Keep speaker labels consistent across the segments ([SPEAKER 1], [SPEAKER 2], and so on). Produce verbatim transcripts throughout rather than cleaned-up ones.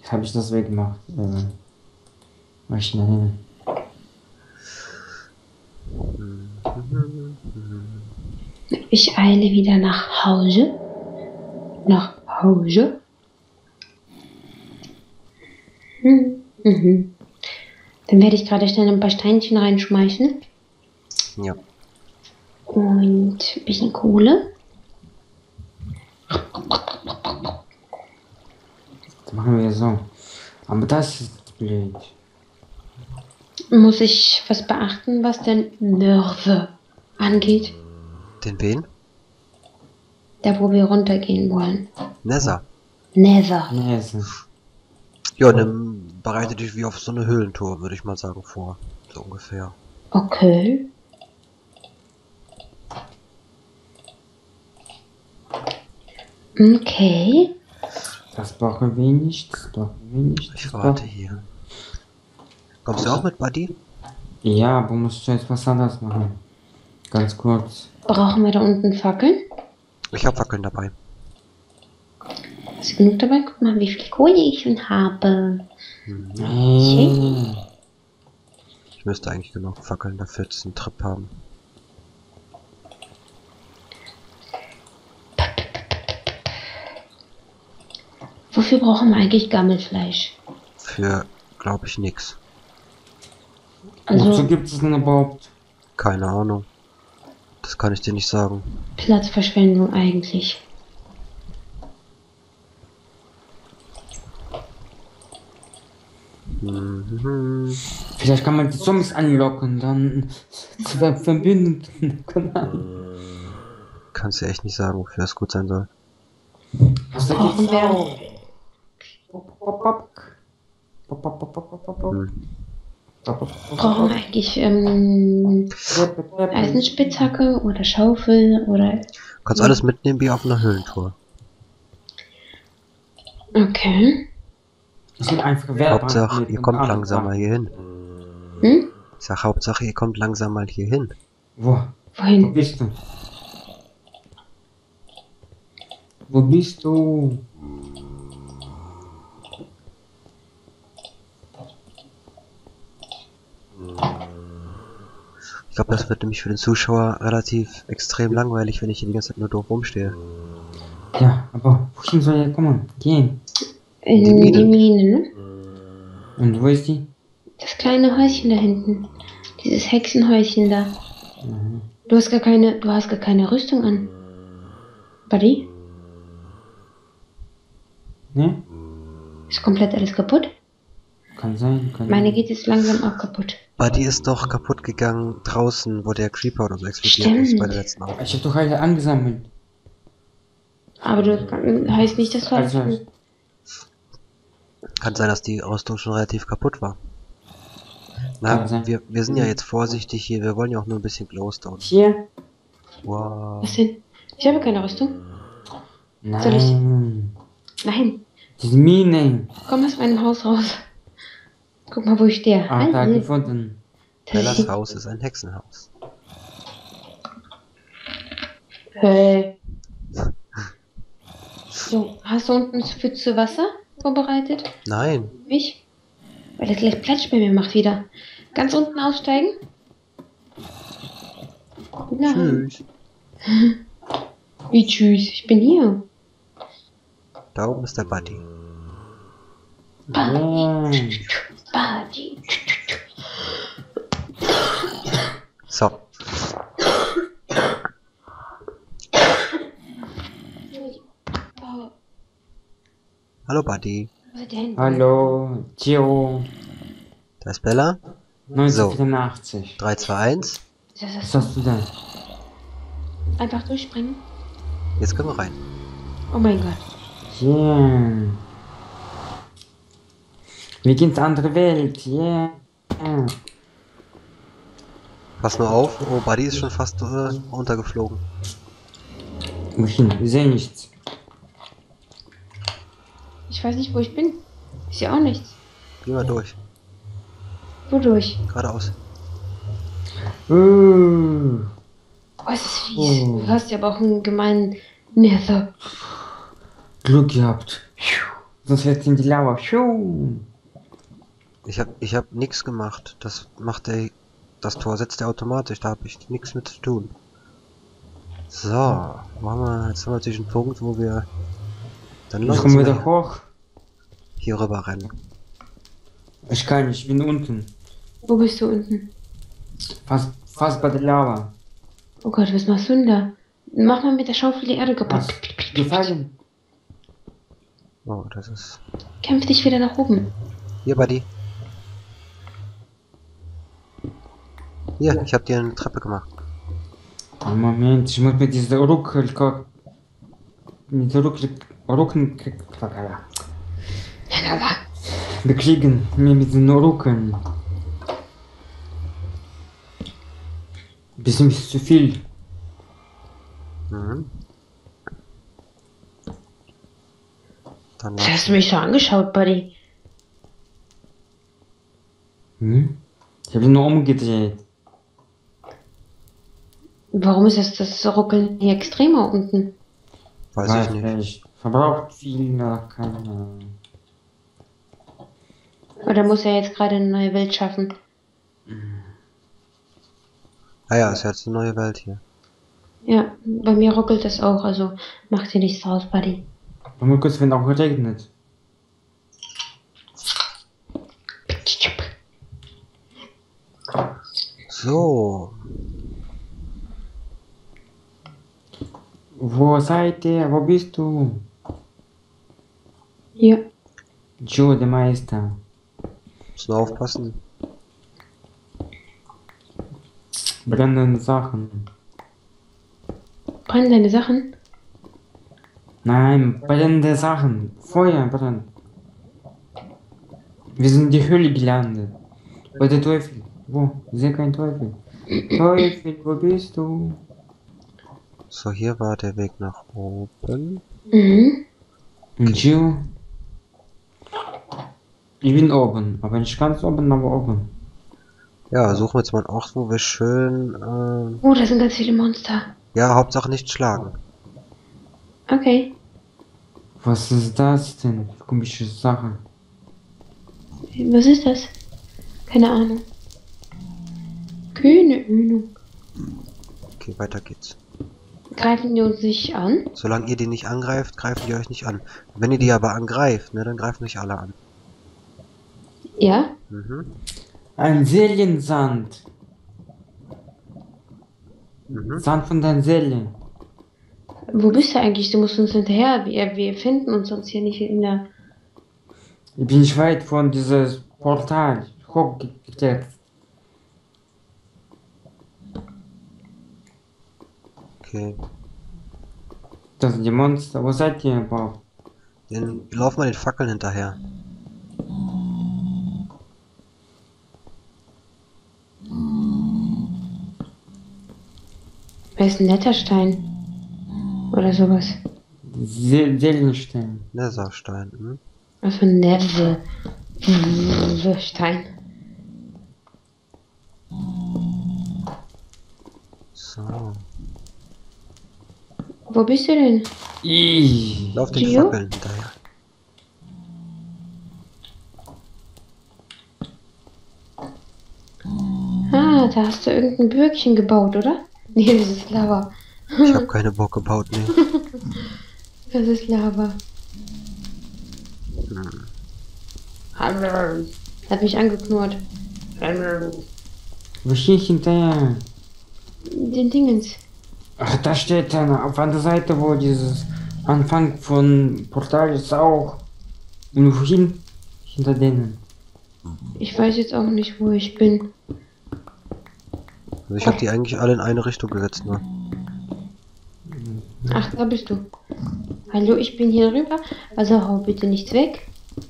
[SPEAKER 1] habe ich das weggemacht. Äh, mal schnell.
[SPEAKER 2] Ich eile wieder nach Hause. Nach Hause. Hm, mhm. Dann werde ich gerade schnell ein paar Steinchen reinschmeißen.
[SPEAKER 3] Ja.
[SPEAKER 2] Und ein bisschen Kohle.
[SPEAKER 1] Das machen wir so. Aber das ist blöd.
[SPEAKER 2] Muss ich was beachten, was den Nerve angeht?
[SPEAKER 3] Den wen?
[SPEAKER 2] Da, wo wir runtergehen wollen.
[SPEAKER 3] Nether.
[SPEAKER 2] Nether.
[SPEAKER 1] Nee, ist nicht.
[SPEAKER 3] Ja, dann bereite dich wie auf so eine Höhlentour, würde ich mal sagen, vor. So ungefähr.
[SPEAKER 2] Okay. Okay.
[SPEAKER 1] Das brauchen wir nicht. Das brauchen wir nicht.
[SPEAKER 3] Ich
[SPEAKER 1] das
[SPEAKER 3] warte
[SPEAKER 1] brauchen-
[SPEAKER 3] hier. Kommst du auch mit, Buddy?
[SPEAKER 1] Ja, aber musst du jetzt was anderes machen. Ganz kurz.
[SPEAKER 2] Brauchen wir da unten Fackeln?
[SPEAKER 3] Ich habe Fackeln dabei.
[SPEAKER 2] Hast du genug dabei? Guck mal, wie viel Kohle ich schon habe.
[SPEAKER 3] Mhm.
[SPEAKER 1] Hey.
[SPEAKER 3] Ich müsste eigentlich genug Fackeln dafür jetzt einen Trip haben.
[SPEAKER 2] Wofür brauchen wir eigentlich Gammelfleisch?
[SPEAKER 3] Für, glaube ich, nix.
[SPEAKER 1] Wozu
[SPEAKER 2] Also
[SPEAKER 1] gibt es denn überhaupt?
[SPEAKER 3] Keine Ahnung. Das kann ich dir nicht sagen.
[SPEAKER 2] Platzverschwendung eigentlich.
[SPEAKER 3] Mhm.
[SPEAKER 1] Vielleicht kann man die Zombies anlocken, dann ver- verbinden. Keine Ahnung.
[SPEAKER 3] Kannst du echt nicht sagen, wofür das gut sein soll.
[SPEAKER 1] Was da
[SPEAKER 2] Brauchen
[SPEAKER 1] geht's
[SPEAKER 2] wir-
[SPEAKER 1] auch? Pop, pop, pop. Pop, pop, pop, pop, pop, pop.
[SPEAKER 3] Hm.
[SPEAKER 1] Pop, pop, pop,
[SPEAKER 2] Brauchen wir
[SPEAKER 1] pop.
[SPEAKER 2] eigentlich ähm,
[SPEAKER 1] Treppe, Treppe.
[SPEAKER 2] Eisenspitzhacke oder Schaufel oder...
[SPEAKER 3] Du kannst alles mitnehmen wie auf einer Höhlentour.
[SPEAKER 2] Okay.
[SPEAKER 1] Ich will einfach Werbung
[SPEAKER 3] Hauptsache,
[SPEAKER 1] mit
[SPEAKER 3] ihr
[SPEAKER 1] und
[SPEAKER 3] kommt
[SPEAKER 1] andere
[SPEAKER 3] langsam mal
[SPEAKER 1] Sachen.
[SPEAKER 3] hier hin.
[SPEAKER 2] Hm?
[SPEAKER 3] Ich sag Hauptsache, ihr kommt langsam mal hier hin.
[SPEAKER 1] Wo? Wo
[SPEAKER 2] Wohin?
[SPEAKER 1] bist du? Wo bist du?
[SPEAKER 3] Ich glaube, das wird nämlich für den Zuschauer relativ extrem langweilig, wenn ich hier die ganze Zeit nur doof rumstehe.
[SPEAKER 1] Ja, aber wohin soll er kommen? Gehen.
[SPEAKER 2] In
[SPEAKER 3] Die
[SPEAKER 2] die
[SPEAKER 3] Mine.
[SPEAKER 2] Mine, ne?
[SPEAKER 1] Und wo ist die?
[SPEAKER 2] Das kleine Häuschen da hinten. Dieses Hexenhäuschen da.
[SPEAKER 1] Mhm.
[SPEAKER 2] Du hast gar keine, du hast gar keine Rüstung an. Buddy?
[SPEAKER 1] Ne?
[SPEAKER 2] Ist komplett alles kaputt?
[SPEAKER 1] Kann sein. Kann
[SPEAKER 2] Meine
[SPEAKER 1] sein.
[SPEAKER 2] geht jetzt langsam auch kaputt.
[SPEAKER 3] Buddy ist doch kaputt gegangen draußen, wo der Creeper oder so explodiert
[SPEAKER 2] Stimmt.
[SPEAKER 3] ist bei der letzten Aufnahme.
[SPEAKER 1] Ich hab doch alle angesammelt.
[SPEAKER 2] Aber du kann- heißt nicht, dass du alles...
[SPEAKER 1] Also,
[SPEAKER 3] Kann sein, dass die Rüstung schon relativ kaputt war.
[SPEAKER 1] Kann
[SPEAKER 3] Na,
[SPEAKER 1] sein.
[SPEAKER 3] wir, wir sind ja jetzt vorsichtig hier, wir wollen ja auch nur ein bisschen Glowstone.
[SPEAKER 1] hier?
[SPEAKER 3] Wow.
[SPEAKER 2] Was denn? Ich habe keine Rüstung. Soll
[SPEAKER 1] Nein.
[SPEAKER 2] Nein.
[SPEAKER 1] Die Mine.
[SPEAKER 2] Komm aus meinem Haus raus. Guck mal, wo ich stehe.
[SPEAKER 1] Ah, da
[SPEAKER 2] Hi.
[SPEAKER 1] gefunden.
[SPEAKER 2] Das
[SPEAKER 3] Bellas
[SPEAKER 2] sieht-
[SPEAKER 3] Haus ist ein Hexenhaus.
[SPEAKER 2] Hey. So, hast du unten eine Pfütze Wasser vorbereitet?
[SPEAKER 3] Nein,
[SPEAKER 2] Ich? Weil das gleich Platsch bei mir macht wieder. Ganz unten aussteigen? Nein.
[SPEAKER 3] tschüss.
[SPEAKER 2] Wie tschüss, ich bin hier.
[SPEAKER 3] Da oben ist der Buddy.
[SPEAKER 1] Ja.
[SPEAKER 2] Party.
[SPEAKER 3] So,
[SPEAKER 2] Oh,
[SPEAKER 3] hallo Buddy.
[SPEAKER 2] was ist denn?
[SPEAKER 1] Hallo. Tio.
[SPEAKER 3] Da ist Bella.
[SPEAKER 1] neunzehnhundertvierundachtzig.
[SPEAKER 3] drei, zwei, eins.
[SPEAKER 2] Ist das
[SPEAKER 1] Was
[SPEAKER 2] das?
[SPEAKER 1] hast du denn?
[SPEAKER 2] Einfach durchspringen?
[SPEAKER 3] Jetzt können wir rein.
[SPEAKER 2] Oh mein Gott.
[SPEAKER 1] Yeah. Wir gehen zur anderen Welt. Yeah.
[SPEAKER 3] Pass nur auf. Oh, Buddy ist schon fast äh, runtergeflogen.
[SPEAKER 1] Wohin? Wir sehen nichts.
[SPEAKER 2] Ich weiß nicht, wo ich bin. Ich sehe auch nichts.
[SPEAKER 3] Geh mal durch.
[SPEAKER 2] Wodurch?
[SPEAKER 3] Geradeaus.
[SPEAKER 1] Uh.
[SPEAKER 2] Oh, es ist fies.
[SPEAKER 1] Oh.
[SPEAKER 2] Du hast ja aber auch einen gemeinen Nether.
[SPEAKER 1] Glück gehabt. Sonst wird in die Lava. Schuh.
[SPEAKER 3] Ich hab, ich hab nix gemacht. Das macht der, das Tor setzt er automatisch. Da habe ich nichts mit zu tun. So, machen wir, jetzt haben wir natürlich einen Punkt, wo wir dann
[SPEAKER 1] Ich
[SPEAKER 3] lass
[SPEAKER 1] komme
[SPEAKER 3] uns
[SPEAKER 1] wieder
[SPEAKER 3] mal
[SPEAKER 1] hoch.
[SPEAKER 3] hier rüber rennen.
[SPEAKER 1] Ich kann nicht, ich bin unten.
[SPEAKER 2] Wo bist du unten?
[SPEAKER 1] Fast, fast bei der Lava.
[SPEAKER 2] Oh Gott, was machst du denn da? Mach mal mit der Schaufel die Erde kaputt.
[SPEAKER 1] Was? Gefallen?
[SPEAKER 3] Oh, das ist...
[SPEAKER 2] Kämpf dich wieder nach oben.
[SPEAKER 3] Hier, Buddy. Hier, ich hab dir eine Treppe gemacht.
[SPEAKER 1] Oh, Moment, ich muss mit dieser Ruckel... Mit der Ruckel... Rucken... Bekriegen. Mir mit den Ruckeln. Bisschen ist zu viel.
[SPEAKER 3] Mhm. Dann
[SPEAKER 2] Was hast du mich so angeschaut, Buddy?
[SPEAKER 1] Hm? Ich habe ihn nur umgedreht.
[SPEAKER 2] Warum ist das, das Ruckeln hier extremer unten?
[SPEAKER 3] weiß ich nicht.
[SPEAKER 1] nicht. Verbraucht viel, na, keine Ahnung.
[SPEAKER 2] Oder muss er jetzt gerade eine neue Welt schaffen?
[SPEAKER 3] Ah ja, ist jetzt eine neue Welt hier.
[SPEAKER 2] Ja, bei mir ruckelt das auch, also mach dir nichts draus, Buddy.
[SPEAKER 1] Mal kurz, wenn auch regnet.
[SPEAKER 3] So,
[SPEAKER 1] Wo seid ihr? Wo bist du?
[SPEAKER 2] Hier.
[SPEAKER 1] Joe, der Meister.
[SPEAKER 3] müssen wir aufpassen.
[SPEAKER 1] Brennende Sachen.
[SPEAKER 2] Brennen deine Sachen?
[SPEAKER 1] Nein, brennende Sachen. Feuer brennt. Wir sind in die Höhle gelandet. Bei der Teufel. Wo? Ich sehe keinen Teufel. Teufel, wo bist du?
[SPEAKER 3] So, hier war der Weg nach oben.
[SPEAKER 2] Mhm.
[SPEAKER 1] Und Joe? Ich bin oben, aber nicht ganz oben, aber oben.
[SPEAKER 3] Ja, suchen wir jetzt mal einen Ort, wo wir schön... Äh,
[SPEAKER 2] Oh, da sind ganz viele Monster.
[SPEAKER 3] ja, Hauptsache nicht schlagen.
[SPEAKER 2] Okay.
[SPEAKER 1] Was ist das denn? Komische Sache.
[SPEAKER 2] Was ist das? Keine Ahnung. Keine Ahnung.
[SPEAKER 3] Okay, weiter geht's.
[SPEAKER 2] Greifen die uns nicht an?
[SPEAKER 3] Solange ihr die nicht angreift, greifen die euch nicht an. Wenn ihr die aber angreift, ne, dann greifen sich alle an.
[SPEAKER 2] Ja?
[SPEAKER 3] Mhm.
[SPEAKER 1] Ein Seelensand.
[SPEAKER 3] Mhm.
[SPEAKER 1] Sand von deinen Seelen.
[SPEAKER 2] Wo bist du eigentlich? Du musst uns hinterher. Wir, wir finden uns sonst hier nicht in der...
[SPEAKER 1] Ich bin nicht weit von dieses Portal hochgeklettert.
[SPEAKER 3] Okay.
[SPEAKER 1] Das sind die Monster. Wo seid ihr überhaupt?
[SPEAKER 3] Den, lauf mal den Fackeln hinterher.
[SPEAKER 2] Wer ist ein netter Stein? Oder sowas.
[SPEAKER 1] Se Seelenstein.
[SPEAKER 3] Netherstein. Hm?
[SPEAKER 2] Was für ein Neve. Stein.
[SPEAKER 3] So.
[SPEAKER 2] Wo bist du denn?
[SPEAKER 1] Ih.
[SPEAKER 3] Lauf den
[SPEAKER 2] Gio?
[SPEAKER 3] Fackeln hinterher.
[SPEAKER 2] Ah, da hast du irgendein Bürgchen gebaut, oder? Nee, das ist Lava.
[SPEAKER 3] Ich habe keine Bock gebaut, ne.
[SPEAKER 2] Das ist Lava.
[SPEAKER 3] Hm.
[SPEAKER 2] Hat mich angeknurrt.
[SPEAKER 1] Wo stehe ich hinterher?
[SPEAKER 2] Den Dingens.
[SPEAKER 1] Ach, da steht einer auf der Seite, wo dieses Anfang von Portal ist auch. Und wohin? Hinter denen.
[SPEAKER 2] Ich weiß jetzt auch nicht, wo ich bin.
[SPEAKER 3] Also ich habe die eigentlich alle in eine Richtung gesetzt, ne.
[SPEAKER 2] Ach, da bist du. Hallo, ich bin hier rüber. Also hau bitte nichts weg.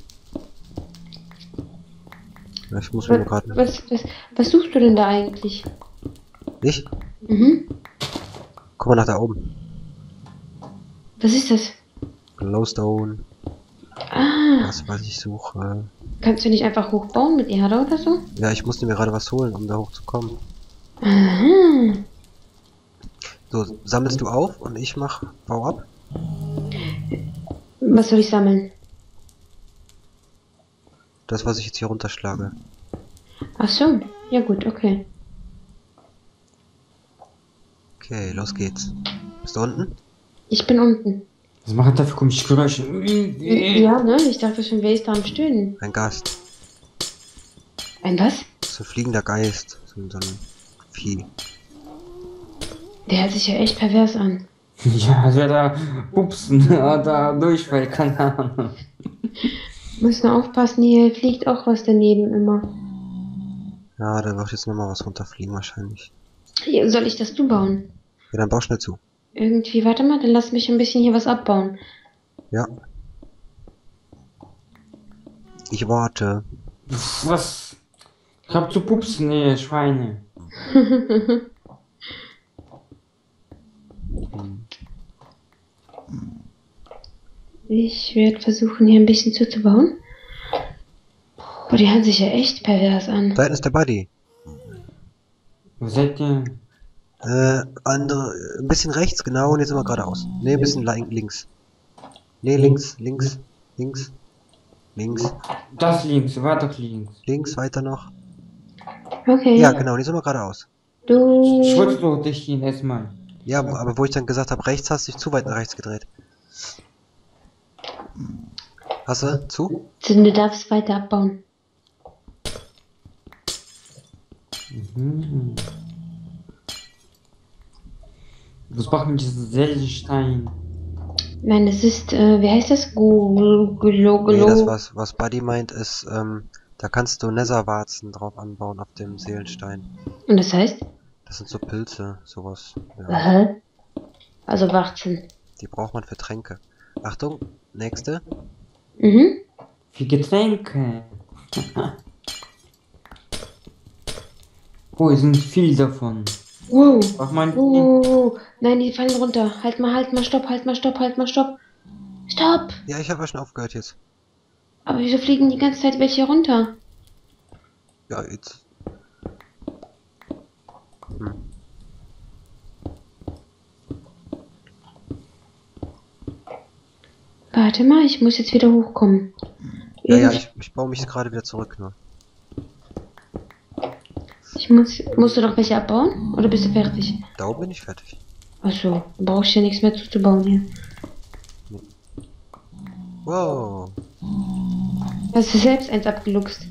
[SPEAKER 3] Ja, ich muss mir
[SPEAKER 2] Was,
[SPEAKER 3] gerade...
[SPEAKER 2] was, was, was suchst du denn da eigentlich?
[SPEAKER 3] Ich?
[SPEAKER 2] Mhm.
[SPEAKER 3] Guck mal nach da oben.
[SPEAKER 2] Was ist das?
[SPEAKER 3] Glowstone.
[SPEAKER 2] Ah,
[SPEAKER 3] Das, was ich suche.
[SPEAKER 2] kannst du nicht einfach hochbauen mit Erde oder so?
[SPEAKER 3] Ja, ich musste mir gerade was holen, um da hochzukommen.
[SPEAKER 2] Aha.
[SPEAKER 3] So, sammelst du auf und ich mach Bau ab?
[SPEAKER 2] Was soll ich sammeln?
[SPEAKER 3] Das, was ich jetzt hier runterschlage.
[SPEAKER 2] Ach so. Ja gut, okay.
[SPEAKER 3] Okay, los geht's. Bist du unten?
[SPEAKER 2] Ich bin unten.
[SPEAKER 1] Was machen da für komische Geräusche?
[SPEAKER 2] Ja, ne? Ich dachte schon, wer ist da am Stöhnen?
[SPEAKER 3] Ein Gast.
[SPEAKER 2] Ein was?
[SPEAKER 3] So ein fliegender Geist. So, so ein Vieh.
[SPEAKER 2] Der hört sich ja echt pervers an.
[SPEAKER 1] Ja, als wäre da Pupsen oder Durchfall, keine Ahnung.
[SPEAKER 2] Muss nur aufpassen, hier fliegt auch was daneben immer.
[SPEAKER 3] Ja, da wird jetzt nochmal was runterfliegen wahrscheinlich.
[SPEAKER 2] Hier, soll ich das zubauen?
[SPEAKER 3] Ja, dann bau schnell zu.
[SPEAKER 2] Irgendwie, warte mal, dann lass mich ein bisschen hier was abbauen.
[SPEAKER 3] Ja. Ich warte.
[SPEAKER 1] Was? Ich hab zu pupsen, nee, Schweine.
[SPEAKER 2] Ich werde versuchen, hier ein bisschen zuzubauen. Boah, die hören sich ja echt pervers an.
[SPEAKER 3] Da hinten ist der Buddy.
[SPEAKER 1] Wo seid ihr?
[SPEAKER 3] Äh, andere, ein bisschen rechts, genau, und jetzt immer geradeaus. Ne, ein bisschen li- links. Ne, links, links, links, links,
[SPEAKER 1] Das links, weiter links.
[SPEAKER 3] links, weiter noch.
[SPEAKER 2] Okay,
[SPEAKER 3] Ja, genau, und jetzt immer geradeaus.
[SPEAKER 2] du...
[SPEAKER 1] Ich wollte doch dich hin erstmal.
[SPEAKER 3] Ja, aber wo ich dann gesagt habe, rechts, hast du dich zu weit nach rechts gedreht. Hast du? Zu?
[SPEAKER 2] Du darfst weiter abbauen.
[SPEAKER 1] Mhm. Was machen diese Seelenstein?
[SPEAKER 2] Nein, das ist, äh, wie heißt das? Glo, glo,
[SPEAKER 3] Nee, das
[SPEAKER 2] glo.
[SPEAKER 3] was, was Buddy meint, ist, ähm, da kannst du Netherwarzen drauf anbauen auf dem Seelenstein.
[SPEAKER 2] Und das heißt?
[SPEAKER 3] Das sind so Pilze, sowas. Ja,
[SPEAKER 2] Aha. Also Warzen.
[SPEAKER 3] die braucht man für Tränke. Achtung, nächste.
[SPEAKER 2] Mhm.
[SPEAKER 1] Für Getränke. Oh, es sind viel davon.
[SPEAKER 2] Wow.
[SPEAKER 1] Mach mal
[SPEAKER 2] Oh, nein, die fallen runter. Halt mal, halt mal, stopp, halt mal, stopp, halt mal, stopp. Stopp!
[SPEAKER 3] Ja, ich habe ja schon aufgehört jetzt.
[SPEAKER 2] Aber wieso fliegen die ganze Zeit welche runter?
[SPEAKER 3] Ja, jetzt. Hm.
[SPEAKER 2] Warte mal, ich muss jetzt wieder hochkommen.
[SPEAKER 3] Ja, ja,
[SPEAKER 2] Irgend-
[SPEAKER 3] ich, ich baue mich gerade wieder zurück nur.
[SPEAKER 2] ich muss, musst du noch welche abbauen? Oder bist du fertig?
[SPEAKER 3] Da oben bin ich fertig.
[SPEAKER 2] Achso, dann brauchst du ja nichts mehr zuzubauen hier.
[SPEAKER 3] Wow.
[SPEAKER 2] Hast du selbst eins abgeluchst?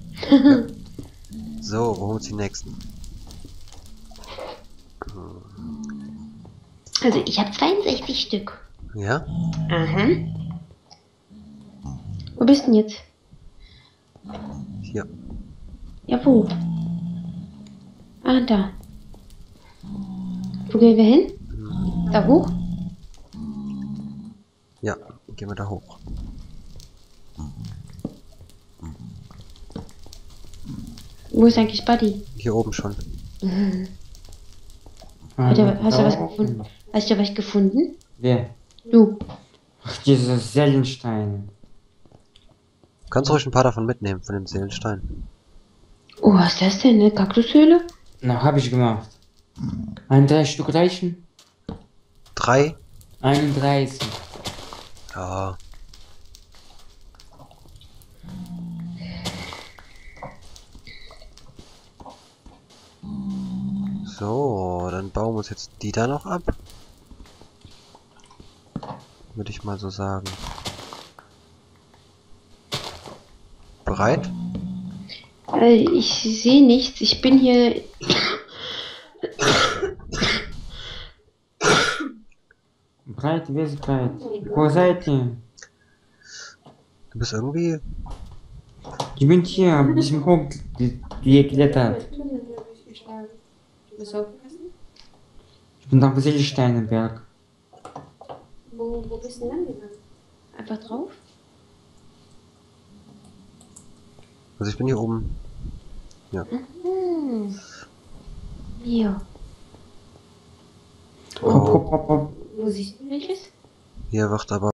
[SPEAKER 3] So, wo holen uns die nächsten?
[SPEAKER 2] Also ich habe zweiundsechzig Stück.
[SPEAKER 3] Ja?
[SPEAKER 2] Aha. Wo bist denn jetzt?
[SPEAKER 3] Hier.
[SPEAKER 2] Ja, wo? Ah, da. Wo gehen wir hin? Da hoch?
[SPEAKER 3] Ja, gehen wir da hoch.
[SPEAKER 2] Wo ist eigentlich Buddy?
[SPEAKER 3] Hier oben schon.
[SPEAKER 2] Hat er, hast du was gefunden? Hast du was gefunden?
[SPEAKER 1] Wer?
[SPEAKER 2] Du.
[SPEAKER 1] Ach, diese Seelensteine.
[SPEAKER 3] Kannst ruhig ein paar davon mitnehmen, von dem Seelenstein.
[SPEAKER 2] Oh, was ist das denn? Eine Kaktushöhle?
[SPEAKER 1] Na, hab ich gemacht. Ein drei Stück reichen?
[SPEAKER 3] Drei?
[SPEAKER 1] einunddreißig.
[SPEAKER 3] Ja. So, dann bauen wir uns jetzt die da noch ab. Würde ich mal so sagen. Bereit?
[SPEAKER 2] Äh, ich sehe nichts. Ich bin hier.
[SPEAKER 1] Breit, wer ist breit? Wo seid ihr?
[SPEAKER 3] Du bist irgendwie...
[SPEAKER 1] Ich bin hier, ein bisschen hoch geklettert.
[SPEAKER 4] Bist du aufgegessen?
[SPEAKER 1] Ich bin auf Seelensteinenberg.
[SPEAKER 4] Wo, wo bist du denn gegangen?
[SPEAKER 2] Einfach drauf?
[SPEAKER 3] Also ich bin hier oben. Ja.
[SPEAKER 2] Hm. Hier.
[SPEAKER 1] Hopp, hopp, hopp, hopp.
[SPEAKER 4] Wo siehst du
[SPEAKER 2] Welches?
[SPEAKER 3] Hier wird aber